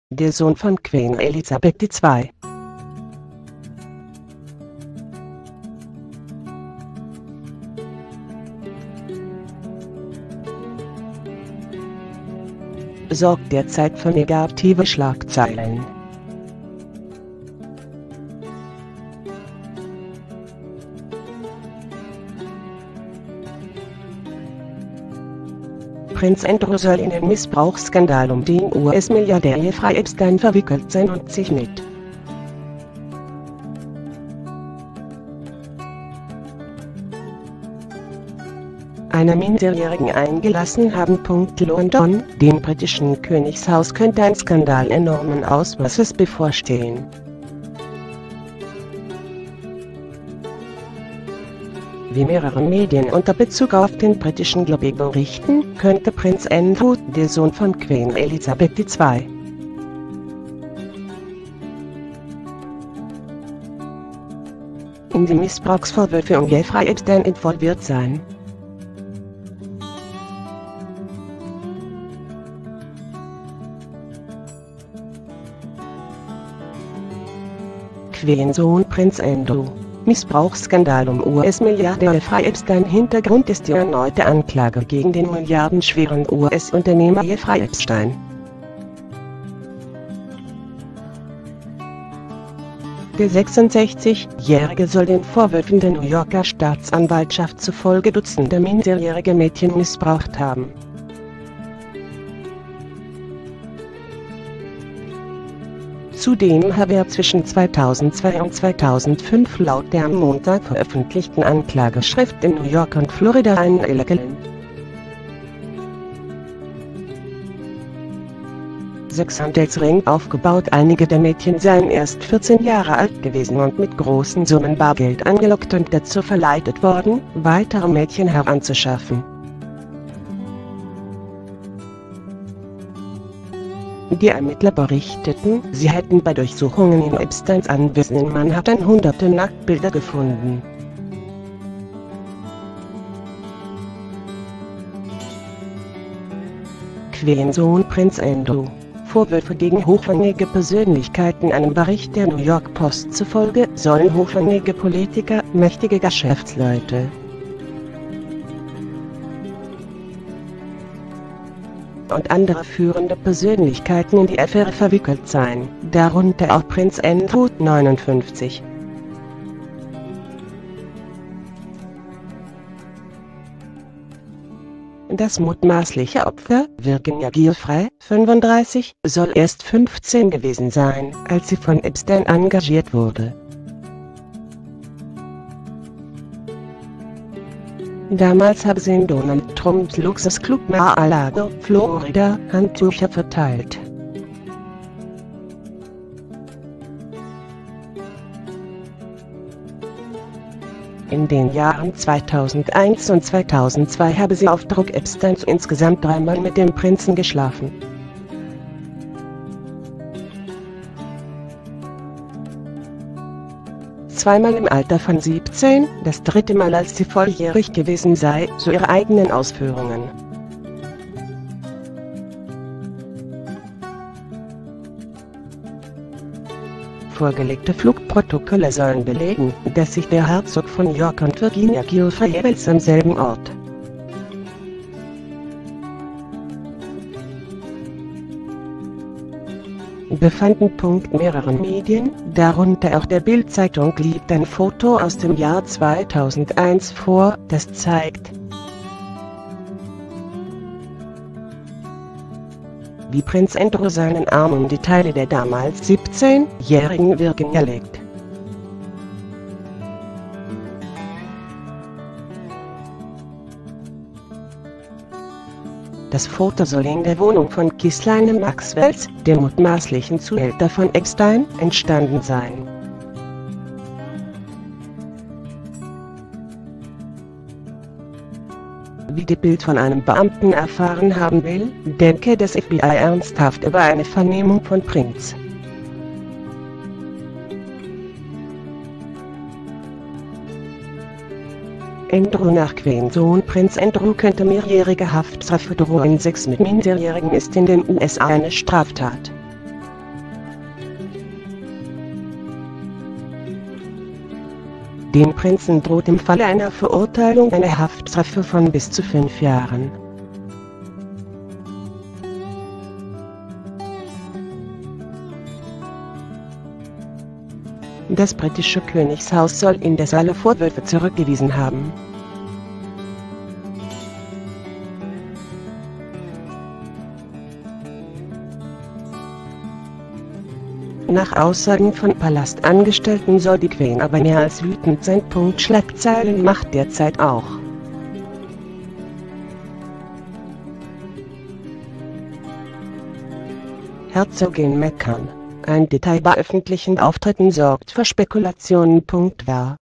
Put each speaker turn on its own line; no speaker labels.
der Sohn von Queen Elisabeth II. Sorgt derzeit für negative Schlagzeilen. Prinz Andrew soll in den Missbrauchsskandal um den US-Milliardär Jeffrey Epstein verwickelt sein und sich mit einer Minderjährigen eingelassen haben. London, dem britischen Königshaus könnte ein Skandal enormen Ausmaßes bevorstehen. Wie mehrere Medien unter Bezug auf den britischen Globee berichten, könnte Prinz Andrew, der Sohn von Queen Elisabeth II. in die Missbrauchsvorwürfe um Jeffrey Epstein involviert sein. Queen-Sohn Prinz Andrew. Missbrauchsskandal um US-Milliardär Jeffrey Epstein. Hintergrund ist die erneute Anklage gegen den milliardenschweren US-Unternehmer Jeffrey Epstein. Der 66-Jährige soll den Vorwürfen der New Yorker Staatsanwaltschaft zufolge Dutzende minderjährige Mädchen missbraucht haben. Zudem habe er zwischen 2002 und 2005 laut der am Montag veröffentlichten Anklageschrift in New York und Florida einen illegalen Sexhandelsring aufgebaut. Einige der Mädchen seien erst 14 Jahre alt gewesen und mit großen Summen Bargeld angelockt und dazu verleitet worden, weitere Mädchen heranzuschaffen. Die Ermittler berichteten, sie hätten bei Durchsuchungen in Epsteins Anwesen in Manhattan hunderte Nacktbilder gefunden. Queen-Sohn Prinz Andrew. Vorwürfe gegen hochrangige Persönlichkeiten. Einem Bericht der New York Post zufolge sollen hochrangige Politiker, mächtige Geschäftsleute und andere führende Persönlichkeiten in die Affäre verwickelt sein, darunter auch Prinz Andrew, 59. Das mutmaßliche Opfer, Virginia Giuffre, 35, soll erst 15 gewesen sein, als sie von Epstein engagiert wurde. Damals habe sie in Donald Trumps Luxusclub Mar-a-Lago, Florida, Handtücher verteilt. In den Jahren 2001 und 2002 habe sie auf Druck Epsteins insgesamt 3-mal mit dem Prinzen geschlafen. Zweimal im Alter von 17, das 3. Mal als sie volljährig gewesen sei, so ihre eigenen Ausführungen. Vorgelegte Flugprotokolle sollen belegen, dass sich der Herzog von York und Virginia Giuffre jeweils am selben Ort befanden. Mehreren Medien, darunter auch der Bild-Zeitung, liegt ein Foto aus dem Jahr 2001 vor, das zeigt, wie Prinz Andrew seinen Arm um die Taille der damals 17-jährigen Virginia legt. Das Foto soll in der Wohnung von Ghislaine Maxwells, dem mutmaßlichen Zuhälter von Epstein, entstanden sein. Wie die Bild von einem Beamten erfahren haben will, denke das FBI ernsthaft über eine Vernehmung von Prinz Andrew. Nach Queen-Sohn Prinz Andrew könnte mehrjährige Haftstrafe drohen. Sex mit Minderjährigen ist in den USA eine Straftat. Dem Prinzen droht im Falle einer Verurteilung eine Haftstrafe von bis zu 5 Jahren. Das britische Königshaus soll indes alle Vorwürfe zurückgewiesen haben. Nach Aussagen von Palastangestellten soll die Queen aber mehr als wütend sein. Schlagzeilen macht derzeit auch. Herzogin meckern. Ein Detail bei öffentlichen Auftritten sorgt für Spekulationen. Wer